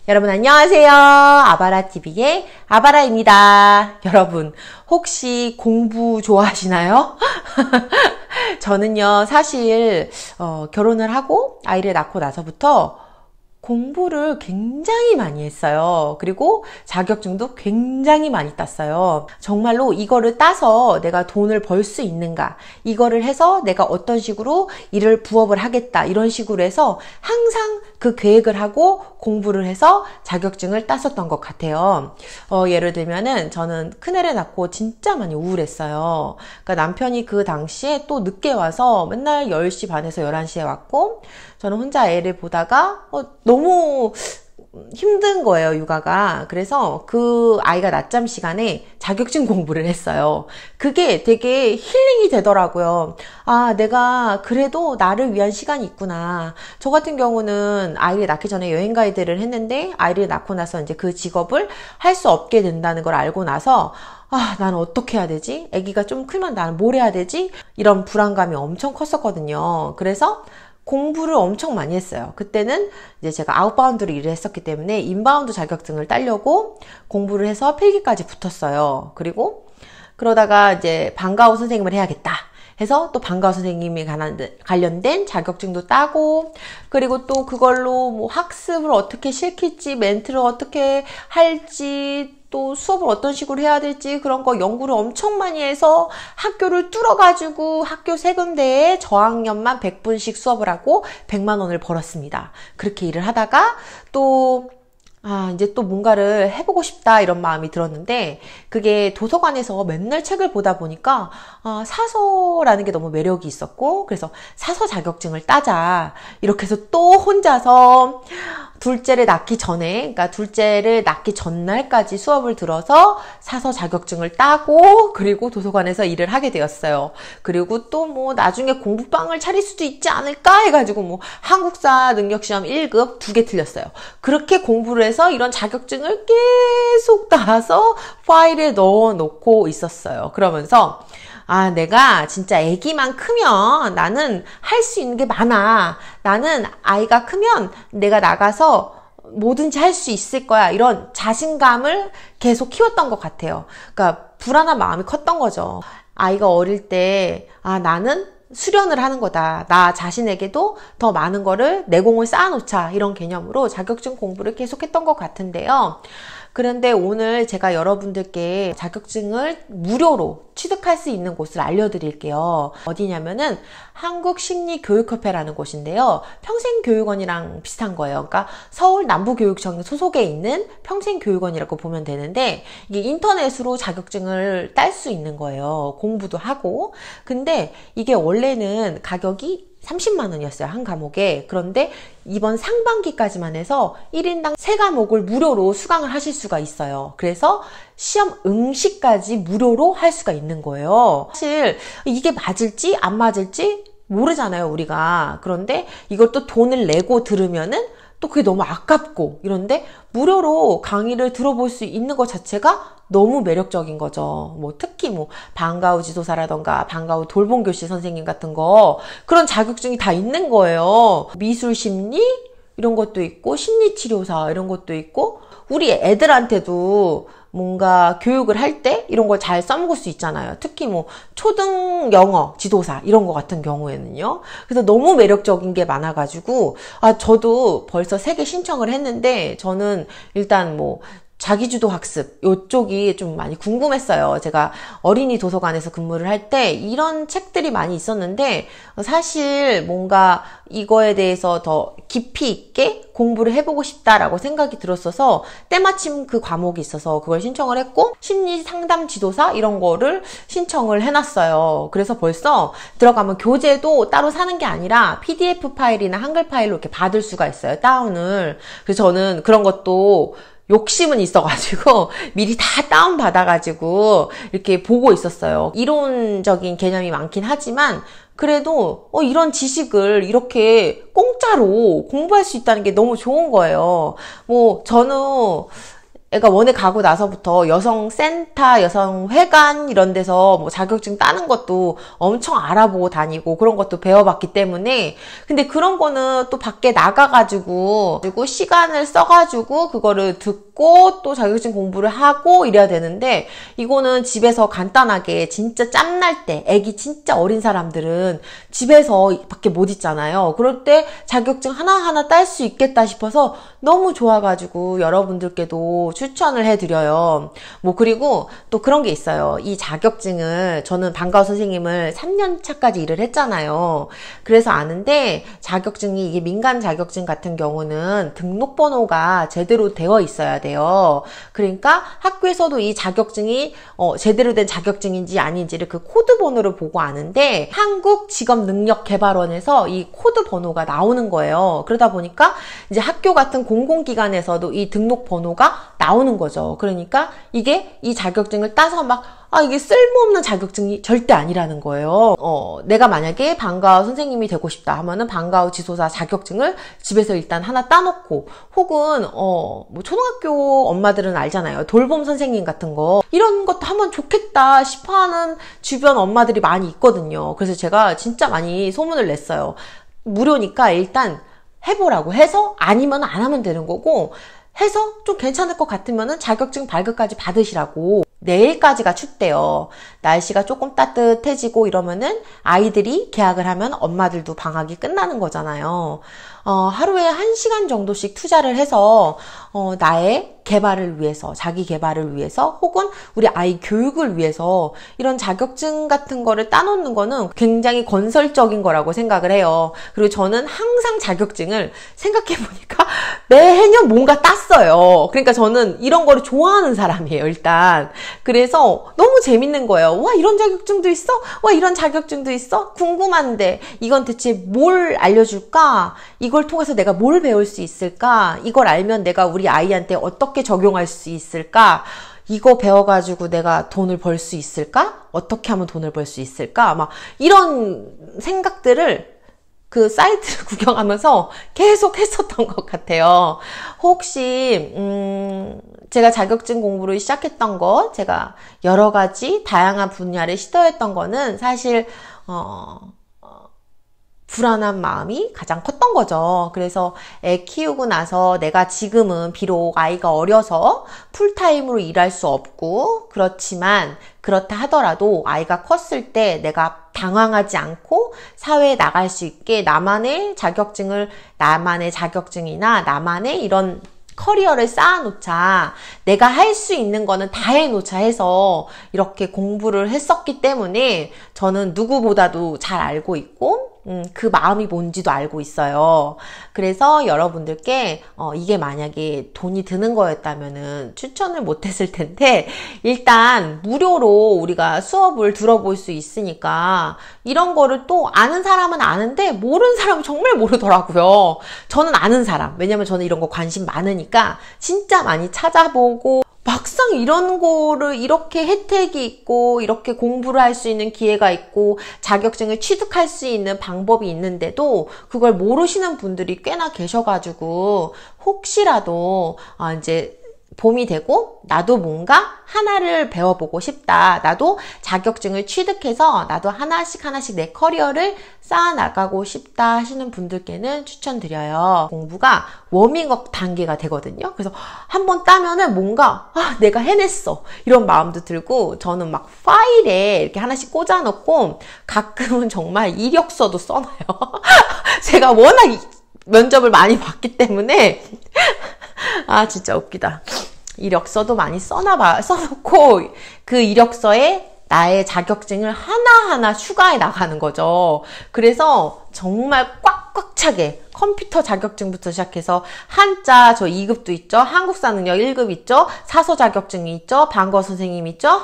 여러분 안녕하세요. 아바라TV의 아바라입니다. 여러분 혹시 공부 좋아하시나요? 저는요 사실 결혼을 하고 아이를 낳고 나서부터 공부를 굉장히 많이 했어요. 그리고 자격증도 굉장히 많이 땄어요. 정말로 이거를 따서 내가 돈을 벌 수 있는가, 이거를 해서 내가 어떤 식으로 일을 부업을 하겠다, 이런 식으로 해서 항상 그 계획을 하고 공부를 해서 자격증을 땄었던 것 같아요. 예를 들면은 저는 큰애를 낳고 진짜 많이 우울했어요. 그러니까 남편이 그 당시에 또 늦게 와서 맨날 10시 반에서 11시에 왔고, 저는 혼자 애를 보다가 너무 힘든 거예요, 육아가. 그래서 그 아이가 낮잠 시간에 자격증 공부를 했어요. 그게 되게 힐링이 되더라고요. 아, 내가 그래도 나를 위한 시간이 있구나. 저 같은 경우는 아이를 낳기 전에 여행 가이드를 했는데, 아이를 낳고 나서 이제 그 직업을 할 수 없게 된다는 걸 알고 나서, 아, 나는 어떻게 해야 되지? 아기가 좀 크면 나는 뭘 해야 되지? 이런 불안감이 엄청 컸었거든요. 그래서 공부를 엄청 많이 했어요. 그때는 이제 제가 아웃바운드로 일을 했었기 때문에 인바운드 자격증을 따려고 공부를 해서 필기까지 붙었어요. 그리고 그러다가 이제 방과후 선생님을 해야겠다 해서 또 방과후 선생님에 관련된 자격증도 따고, 그리고 또 그걸로 뭐 학습을 어떻게 시킬지, 멘트를 어떻게 할지, 또 수업을 어떤 식으로 해야 될지 그런 거 연구를 엄청 많이 해서 학교를 뚫어가지고 학교 세 군데에 저학년만 100분씩 수업을 하고 100만 원을 벌었습니다. 그렇게 일을 하다가 또 이제 또 뭔가를 해보고 싶다 이런 마음이 들었는데, 그게 도서관에서 맨날 책을 보다 보니까 사서라는 게 너무 매력이 있었고, 그래서 사서 자격증을 따자 이렇게 해서 또 혼자서 둘째를 낳기 전에, 그러니까 둘째를 낳기 전날까지 수업을 들어서 사서 자격증을 따고, 그리고 도서관에서 일을 하게 되었어요. 그리고 또 뭐 나중에 공부방을 차릴 수도 있지 않을까 해가지고 뭐 한국사 능력시험 1급 2개 틀렸어요. 그렇게 공부를 해서 이런 자격증을 계속 따서 파일에 넣어 놓고 있었어요. 그러면서 내가 진짜 아기만 크면 나는 할 수 있는 게 많아. 나는 아이가 크면 내가 나가서 뭐든지 할 수 있을 거야. 이런 자신감을 계속 키웠던 것 같아요. 그러니까 불안한 마음이 컸던 거죠. 아이가 어릴 때, 나는 수련을 하는 거다. 나 자신에게도 더 많은 거를 내공을 쌓아놓자. 이런 개념으로 자격증 공부를 계속했던 것 같은데요. 그런데 오늘 제가 여러분들께 자격증을 무료로 취득할 수 있는 곳을 알려드릴게요. 어디냐면은 한국심리교육협회라는 곳인데요. 평생교육원이랑 비슷한 거예요. 그러니까 서울 남부교육청 소속에 있는 평생교육원이라고 보면 되는데, 이게 인터넷으로 자격증을 딸 수 있는 거예요. 공부도 하고. 근데 이게 원래는 가격이 30만 원이었어요, 한 과목에. 그런데 이번 상반기까지만 해서 1인당 3과목을 무료로 수강을 하실 수가 있어요. 그래서 시험 응시까지 무료로 할 수가 있는 거예요. 사실 이게 맞을지 안 맞을지 모르잖아요, 우리가. 그런데 이것도 돈을 내고 들으면은 또 그게 너무 아깝고, 이런데 무료로 강의를 들어볼 수 있는 것 자체가 너무 매력적인 거죠. 뭐 특히 뭐 방과후 지도사라던가 방과후 돌봄교실 선생님 같은 거, 그런 자격증이 다 있는 거예요. 미술심리 이런 것도 있고, 심리치료사 이런 것도 있고, 우리 애들한테도 뭔가 교육을 할 때 이런 걸 잘 써먹을 수 있잖아요. 특히 뭐 초등 영어 지도사 이런 거 같은 경우에는요. 그래서 너무 매력적인 게 많아가지고 저도 벌써 3개 신청을 했는데, 저는 일단 뭐 자기주도 학습 이쪽이 좀 많이 궁금했어요. 제가 어린이 도서관에서 근무를 할 때 이런 책들이 많이 있었는데, 사실 뭔가 이거에 대해서 더 깊이 있게 공부를 해보고 싶다라고 생각이 들었어서 때마침 그 과목이 있어서 그걸 신청을 했고, 심리 상담 지도사 이런 거를 신청을 해놨어요. 그래서 벌써 들어가면 교재도 따로 사는 게 아니라 PDF 파일이나 한글 파일로 이렇게 받을 수가 있어요, 다운을. 그래서 저는 그런 것도 욕심은 있어가지고 미리 다 다운받아가지고 이렇게 보고 있었어요. 이론적인 개념이 많긴 하지만 그래도 이런 지식을 이렇게 공짜로 공부할 수 있다는 게 너무 좋은 거예요. 뭐 저는 애가 원에 가고 나서부터 여성센터, 여성회관 이런 데서 뭐 자격증 따는 것도 엄청 알아보고 다니고 그런 것도 배워봤기 때문에, 근데 그런 거는 또 밖에 나가가지고 그리고 시간을 써가지고 그거를 듣고 또 자격증 공부를 하고 이래야 되는데, 이거는 집에서 간단하게 진짜 짬날 때, 애기 진짜 어린 사람들은 집에서 밖에 못 있잖아요. 그럴 때 자격증 하나하나 딸 수 있겠다 싶어서 너무 좋아가지고 여러분들께도 추천을 해드려요. 뭐 그리고 또 그런 게 있어요. 이 자격증을, 저는 방과후 선생님을 3년 차까지 일을 했잖아요. 그래서 아는데, 자격증이 이게 민간 자격증 같은 경우는 등록번호가 제대로 되어 있어야 돼요. 그러니까 학교에서도 이 자격증이 제대로 된 자격증인지 아닌지를 그 코드 번호를 보고 아는데, 한국직업능력개발원에서 이 코드 번호가 나오는 거예요. 그러다 보니까 이제 학교 같은 공공기관에서도 이 등록번호가 나오는 거죠. 그러니까 이게 이 자격증을 따서 막 이게 쓸모없는 자격증이 절대 아니라는 거예요. 내가 만약에 방과후 선생님이 되고 싶다 하면은 방과후 지도사 자격증을 집에서 일단 하나 따놓고, 혹은 뭐 초등학교 엄마들은 알잖아요. 돌봄 선생님 같은 거, 이런 것도 하면 좋겠다 싶어하는 주변 엄마들이 많이 있거든요. 그래서 제가 진짜 많이 소문을 냈어요. 무료니까 일단 해보라고 해서, 아니면 안 하면 되는 거고, 해서 좀 괜찮을 것 같으면은 자격증 발급까지 받으시라고. 내일까지가 춥대요. 날씨가 조금 따뜻해지고 이러면은 아이들이 개학을 하면 엄마들도 방학이 끝나는 거잖아요. 하루에 1시간 정도씩 투자를 해서 나의 개발을 위해서, 자기 개발을 위해서, 혹은 우리 아이 교육을 위해서 이런 자격증 같은 거를 따놓는 거는 굉장히 건설적인 거라고 생각을 해요. 그리고 저는 항상 자격증을 생각해보니까 매해년 뭔가 땄어요. 그러니까 저는 이런 거를 좋아하는 사람이에요, 일단. 그래서 너무 재밌는 거예요. 와, 이런 자격증도 있어? 와, 이런 자격증도 있어? 궁금한데 이건 대체 뭘 알려줄까? 이걸 통해서 내가 뭘 배울 수 있을까? 이걸 알면 내가 우리 아이한테 어떻게 적용할 수 있을까? 이거 배워가지고 내가 돈을 벌 수 있을까? 어떻게 하면 돈을 벌 수 있을까? 막 이런 생각들을 그 사이트를 구경하면서 계속 했었던 것 같아요. 혹시 제가 자격증 공부를 시작했던 거, 제가 여러 가지 다양한 분야를 시도했던 거는 사실 불안한 마음이 가장 컸던 거죠. 그래서 애 키우고 나서 내가 지금은 비록 아이가 어려서 풀타임으로 일할 수 없고, 그렇지만 그렇다 하더라도 아이가 컸을 때 내가 당황하지 않고 사회에 나갈 수 있게 나만의 자격증이나 나만의 이런 커리어를 쌓아놓자, 내가 할 수 있는 거는 다 해놓자 해서 이렇게 공부를 했었기 때문에 저는 누구보다도 잘 알고 있고 그 마음이 뭔지도 알고 있어요. 그래서 여러분들께 이게 만약에 돈이 드는 거였다면은 추천을 못했을 텐데, 일단 무료로 우리가 수업을 들어볼 수 있으니까 이런 거를 또 아는 사람은 아는데 모르는 사람은 정말 모르더라고요. 저는 아는 사람, 왜냐면 저는 이런 거 관심 많으니까 진짜 많이 찾아보고, 막상 이런 거를 이렇게 혜택이 있고 이렇게 공부를 할 수 있는 기회가 있고 자격증을 취득할 수 있는 방법이 있는데도 그걸 모르시는 분들이 꽤나 계셔가지고, 혹시라도 이제 봄이 되고 나도 뭔가 하나를 배워보고 싶다, 나도 자격증을 취득해서 나도 하나씩 내 커리어를 쌓아나가고 싶다 하시는 분들께는 추천드려요. 공부가 워밍업 단계가 되거든요. 그래서 한번 따면은 뭔가 내가 해냈어 이런 마음도 들고, 저는 막 파일에 이렇게 하나씩 꽂아놓고 가끔은 정말 이력서도 써놔요. 제가 워낙 면접을 많이 봤기 때문에 진짜 웃기다. 이력서도 많이 써놓고 그 이력서에 나의 자격증을 하나하나 추가해 나가는 거죠. 그래서 정말 꽉꽉 차게 컴퓨터 자격증부터 시작해서 한자, 저 2급도 있죠. 한국사 능력 1급 있죠. 사서 자격증이 있죠. 방과후 선생님 있죠.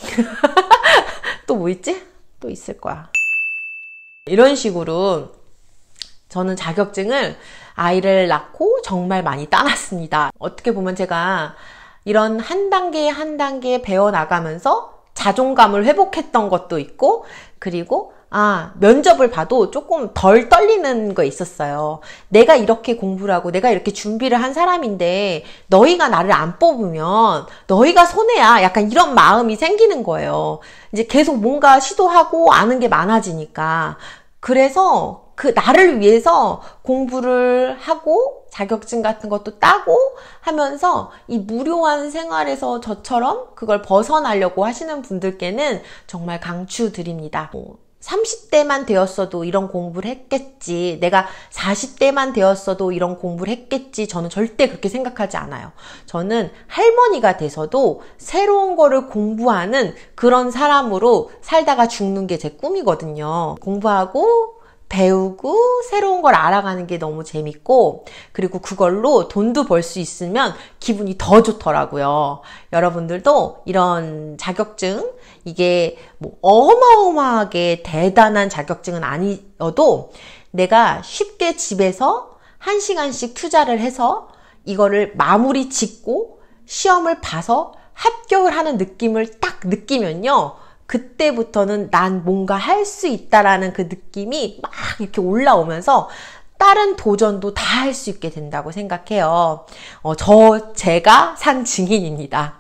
또 뭐 있지? 또 있을 거야. 이런 식으로 저는 자격증을 아이를 낳고 정말 많이 따놨습니다. 어떻게 보면 제가 이런 한 단계 한 단계 배워나가면서 자존감을 회복했던 것도 있고, 그리고 면접을 봐도 조금 덜 떨리는 거 있었어요. 내가 이렇게 공부를 하고 내가 이렇게 준비를 한 사람인데 너희가 나를 안 뽑으면 너희가 손해야. 약간 이런 마음이 생기는 거예요. 이제 계속 뭔가 시도하고 아는 게 많아지니까. 그래서 나를 위해서 공부를 하고 자격증 같은 것도 따고 하면서 이 무료한 생활에서 저처럼 그걸 벗어나려고 하시는 분들께는 정말 강추드립니다. 30대만 되었어도 이런 공부를 했겠지. 내가 40대만 되었어도 이런 공부를 했겠지. 저는 절대 그렇게 생각하지 않아요. 저는 할머니가 돼서도 새로운 거를 공부하는 그런 사람으로 살다가 죽는 게 제 꿈이거든요. 공부하고 배우고 새로운 걸 알아가는 게 너무 재밌고, 그리고 그걸로 돈도 벌 수 있으면 기분이 더 좋더라고요. 여러분들도 이런 자격증, 이게 뭐 어마어마하게 대단한 자격증은 아니어도 내가 쉽게 집에서 1시간씩 투자를 해서 이거를 마무리 짓고 시험을 봐서 합격을 하는 느낌을 딱 느끼면요, 그때부터는 난 뭔가 할 수 있다라는 그 느낌이 막 이렇게 올라오면서 다른 도전도 다 할 수 있게 된다고 생각해요. 제가 산 증인입니다.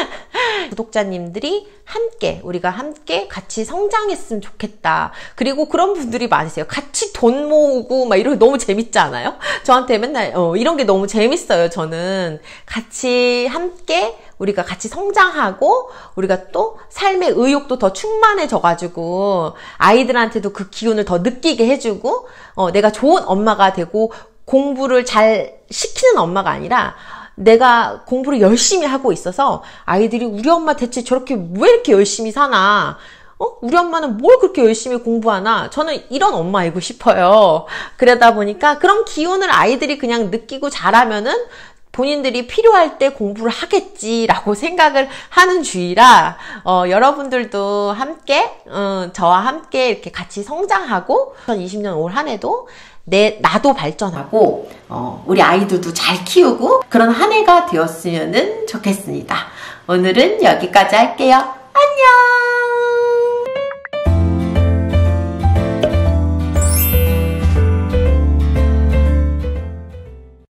구독자님들이 우리가 함께 같이 성장했으면 좋겠다. 그리고 그런 분들이 많으세요. 같이 돈 모으고 막 이런 게 너무 재밌지 않아요? 저한테 맨날 이런 게 너무 재밌어요. 저는 같이 함께 우리가 같이 성장하고 우리가 또 삶의 의욕도 더 충만해져가지고 아이들한테도 그 기운을 더 느끼게 해주고 내가 좋은 엄마가 되고 공부를 잘 시키는 엄마가 아니라 내가 공부를 열심히 하고 있어서 아이들이 우리 엄마 대체 저렇게 왜 이렇게 열심히 사나? 우리 엄마는 뭘 그렇게 열심히 공부하나? 저는 이런 엄마이고 싶어요. 그러다 보니까 그런 기운을 아이들이 그냥 느끼고 자라면은 본인들이 필요할 때 공부를 하겠지라고 생각을 하는 주의라, 여러분들도 함께, 저와 함께 이렇게 같이 성장하고 2020년 올 한 해도 나도 발전하고 우리 아이들도 잘 키우고 그런 한 해가 되었으면 좋겠습니다. 오늘은 여기까지 할게요. 안녕!